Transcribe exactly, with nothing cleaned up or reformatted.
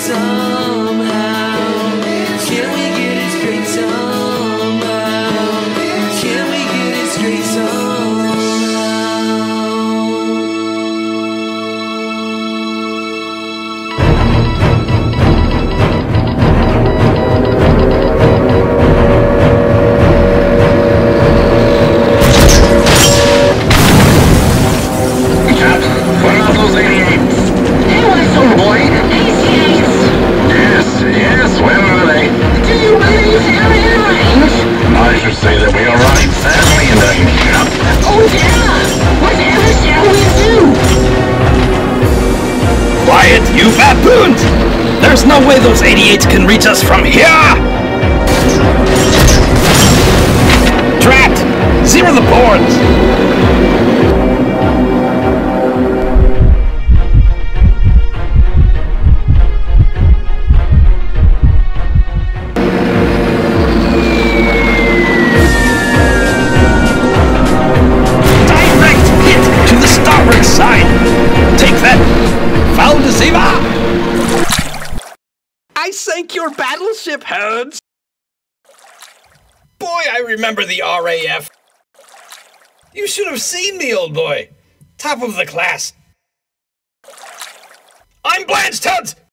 somehow? Can we get it straight somehow? Can we get it straight somehow? Say that we arrived sadly in the camp. Oh yeah! Whatever shall we do? Quiet, you baboons! There's no way those eighty-eights can reach us from here! Drat! Zero the boards! I sank your battleship, Hodes! Boy, I remember the R A F. You should have seen me, old boy. Top of the class. I'm blanched, Hodes!